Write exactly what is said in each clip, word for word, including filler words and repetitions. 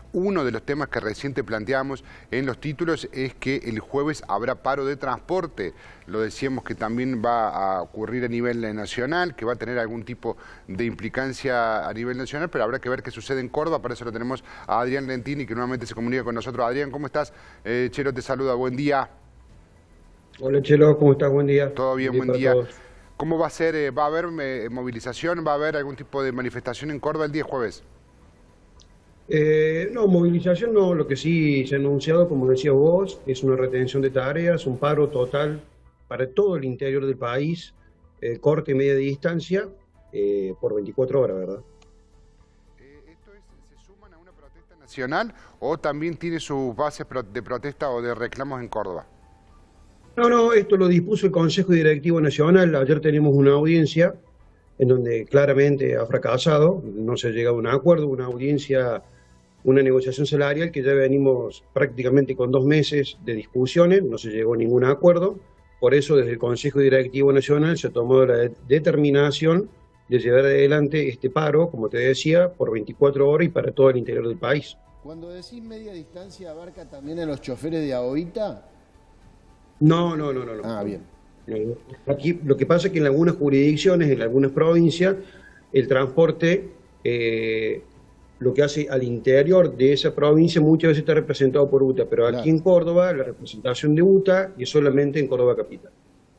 uno de los temas que recién te planteamos en los títulos es que el jueves habrá paro de transporte. Lo decíamos que también va a ocurrir a nivel nacional, que va a tener algún tipo de implicancia a nivel nacional, pero habrá que ver qué sucede en Córdoba. Para eso lo tenemos a Adrián Lentini, que nuevamente se comunica con nosotros. Adrián, ¿cómo estás? Eh, Chelo te saluda, buen día. Hola Chelo, ¿cómo estás? Buen día. Todo bien, buen día. Buen día. ¿Cómo va a ser? Eh, ¿Va a haber eh, movilización? ¿Va a haber algún tipo de manifestación en Córdoba el día jueves? Eh, no, movilización no, lo que sí se ha anunciado, como decías vos, es una retención de tareas, un paro total para todo el interior del país, eh, corte y media distancia, eh, por veinticuatro horas, ¿verdad? Eh, ¿Esto es, se suman a una protesta nacional o también tiene sus bases de protesta o de reclamos en Córdoba? No, no, esto lo dispuso el Consejo Directivo Nacional. Ayer tenemos una audiencia en donde claramente ha fracasado, no se ha llegado a un acuerdo, una audiencia, una negociación salarial que ya venimos prácticamente con dos meses de discusiones, no se llegó a ningún acuerdo. Por eso desde el Consejo Directivo Nacional se ha tomado la de determinación de llevar adelante este paro, como te decía, por veinticuatro horas y para todo el interior del país. Cuando decís media distancia, ¿abarca también a los choferes de Ahorita? No, no, no, no, no. Ah, bien. Aquí lo que pasa es que en algunas jurisdicciones, en algunas provincias, el transporte, eh, lo que hace al interior de esa provincia muchas veces está representado por U T A, pero aquí claro. En Córdoba la representación de U T A es solamente en Córdoba capital.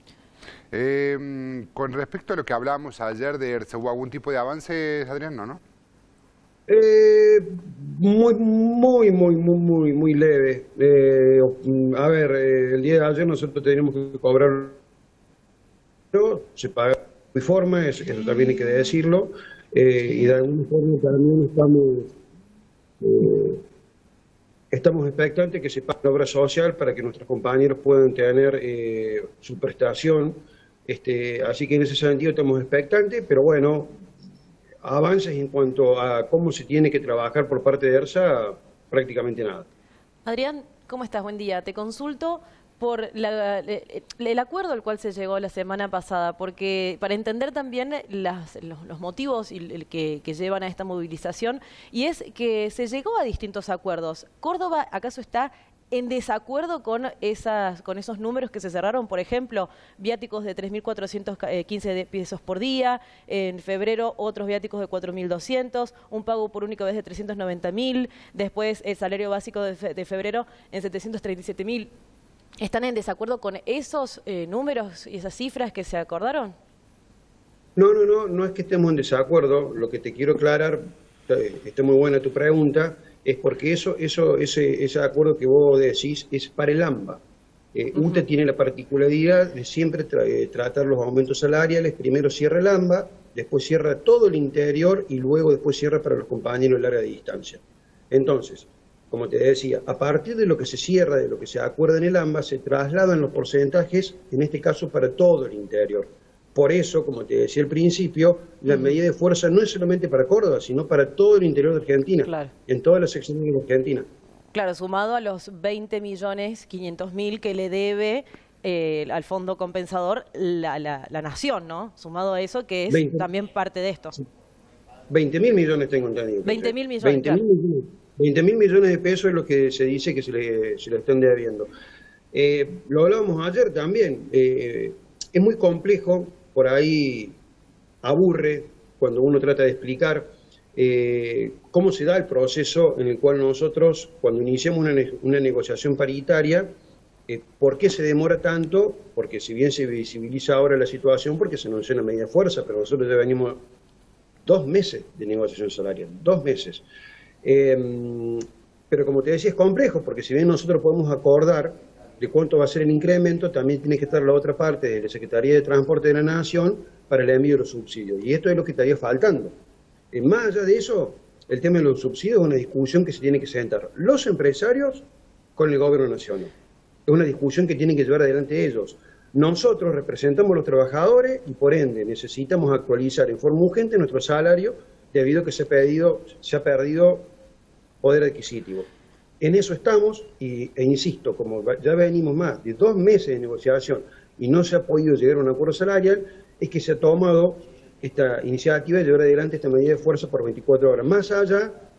Eh, con respecto a lo que hablábamos ayer de ERSA, ¿hubo algún tipo de avance, Adrián? No, ¿no? Eh, muy, muy, muy, muy, muy, muy leve. Eh, a ver, eh, el día de ayer nosotros teníamos que cobrar, se paga de forma, eso, eso también hay que decirlo, eh, y de alguna forma también estamos, eh, estamos expectantes que se pague la obra social para que nuestros compañeros puedan tener eh, su prestación, este, así que en ese sentido estamos expectantes, pero bueno, avances en cuanto a cómo se tiene que trabajar por parte de ERSA, prácticamente nada. Adrián, ¿cómo estás? Buen día. Te consulto por la, el acuerdo al cual se llegó la semana pasada, porque para entender también las, los, los motivos y el que, que llevan a esta movilización, y es que se llegó a distintos acuerdos. ¿Córdoba acaso está en desacuerdo con, esas, con esos números que se cerraron? Por ejemplo, viáticos de tres mil cuatrocientos quince pesos por día, en febrero otros viáticos de cuatro mil doscientos, un pago por única vez de trescientos noventa mil, después el salario básico de, fe, de febrero en setecientos treinta y siete mil. ¿Están en desacuerdo con esos eh, números y esas cifras que se acordaron? No, no, no, no es que estemos en desacuerdo. Lo que te quiero aclarar, está muy buena tu pregunta, es porque eso, eso, ese, ese acuerdo que vos decís es para el AMBA. Eh, uh-huh. U T A tiene la particularidad de siempre tra eh, tratar los aumentos salariales. Primero cierra el AMBA, después cierra todo el interior y luego después cierra para los compañeros de larga distancia. Entonces, como te decía, a partir de lo que se cierra, de lo que se acuerda en el AMBA, se trasladan los porcentajes, en este caso para todo el interior. Por eso, como te decía al principio, la medida de fuerza no es solamente para Córdoba, sino para todo el interior de Argentina, claro. En todas las secciones de Argentina. Claro, sumado a los veinte millones quinientos mil que le debe eh, al fondo compensador la, la, la nación, ¿no? Sumado a eso, que es veinte, también parte de esto. veinte mil millones tengo entendido. veinte mil millones, veinte mil claro. millones. veinte mil millones de pesos es lo que se dice que se le, se le están debiendo. Eh, lo hablábamos ayer también. Eh, es muy complejo, por ahí aburre cuando uno trata de explicar eh, cómo se da el proceso en el cual nosotros, cuando iniciamos una, ne una negociación paritaria, eh, ¿por qué se demora tanto? Porque si bien se visibiliza ahora la situación, porque se anunció una medida de fuerza, pero nosotros ya venimos dos meses de negociación salarial, dos meses. Eh, pero como te decía, es complejo, porque si bien nosotros podemos acordar de cuánto va a ser el incremento, también tiene que estar la otra parte de la Secretaría de Transporte de la Nación para el envío de los subsidios. Y esto es lo que estaría faltando. Eh, más allá de eso, el tema de los subsidios es una discusión que se tiene que sentar los empresarios con el gobierno nacional. Es una discusión que tienen que llevar adelante ellos. Nosotros representamos a los trabajadores y por ende necesitamos actualizar en forma urgente nuestro salario debido a que se ha, pedido, se ha perdido poder adquisitivo. En eso estamos y, e insisto, como ya venimos más de dos meses de negociación y no se ha podido llegar a un acuerdo salarial, es que se ha tomado esta iniciativa de llevar adelante esta medida de fuerza por veinticuatro horas, más allá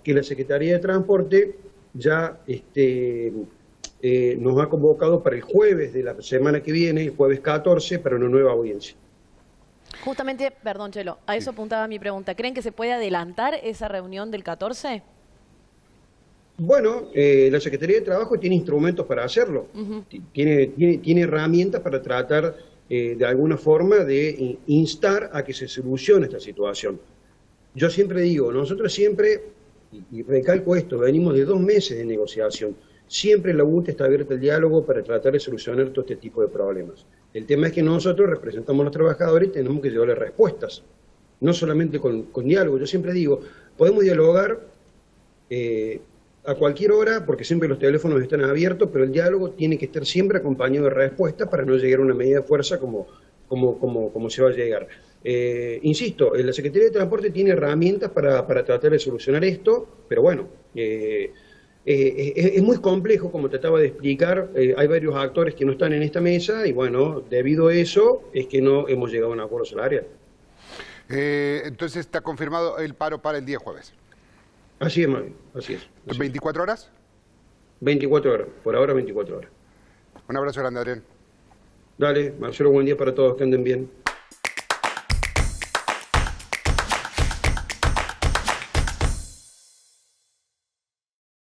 que la Secretaría de Transporte ya este, eh, nos ha convocado para el jueves de la semana que viene, el jueves catorce, para una nueva audiencia. Justamente, perdón, Chelo, a eso apuntaba mi pregunta. ¿Creen que se puede adelantar esa reunión del catorce? Bueno, eh, la Secretaría de Trabajo tiene instrumentos para hacerlo, uh-huh. tiene, tiene, tiene herramientas para tratar eh, de alguna forma de instar a que se solucione esta situación. Yo siempre digo, nosotros siempre, y, y recalco esto, venimos de dos meses de negociación, siempre la U T E está abierta al diálogo para tratar de solucionar todo este tipo de problemas. El tema es que nosotros representamos a los trabajadores y tenemos que llevarles respuestas, no solamente con, con diálogo. Yo siempre digo, podemos dialogar eh, a cualquier hora, porque siempre los teléfonos están abiertos, pero el diálogo tiene que estar siempre acompañado de respuestas para no llegar a una medida de fuerza como, como, como, como se va a llegar. Eh, insisto, la Secretaría de Transporte tiene herramientas para, para tratar de solucionar esto, pero bueno, eh, eh, es, es muy complejo, como trataba de explicar, eh, hay varios actores que no están en esta mesa y bueno, debido a eso es que no hemos llegado a un acuerdo salarial. Eh, entonces está confirmado el paro para el día jueves. Así es, Mavi, así es. Así ¿veinticuatro horas? veinticuatro horas, por ahora veinticuatro horas. Un abrazo grande, Adrián. Dale, Marcelo, buen día para todos, que anden bien.